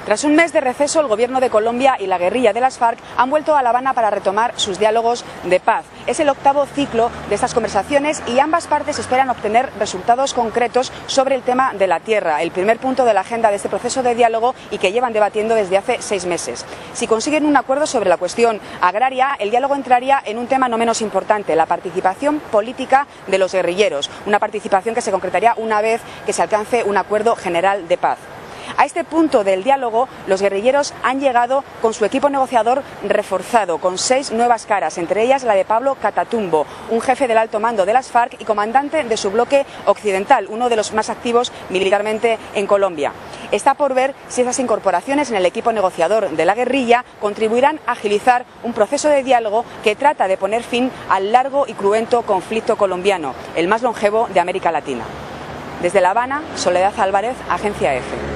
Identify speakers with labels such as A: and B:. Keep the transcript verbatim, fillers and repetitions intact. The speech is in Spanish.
A: Tras un mes de receso, el gobierno de Colombia y la guerrilla de las FARC han vuelto a La Habana para retomar sus diálogos de paz. Es el octavo ciclo de estas conversaciones y ambas partes esperan obtener resultados concretos sobre el tema de la tierra, el primer punto de la agenda de este proceso de diálogo y que llevan debatiendo desde hace seis meses. Si consiguen un acuerdo sobre la cuestión agraria, el diálogo entraría en un tema no menos importante, la participación política de los guerrilleros, una participación que se concretaría una vez que se alcance un acuerdo general de paz. A este punto del diálogo, los guerrilleros han llegado con su equipo negociador reforzado, con seis nuevas caras, entre ellas la de Pablo Catatumbo, un jefe del alto mando de las FARC y comandante de su bloque occidental, uno de los más activos militarmente en Colombia. Está por ver si esas incorporaciones en el equipo negociador de la guerrilla contribuirán a agilizar un proceso de diálogo que trata de poner fin al largo y cruento conflicto colombiano, el más longevo de América Latina. Desde La Habana, Soledad Álvarez, Agencia EFE.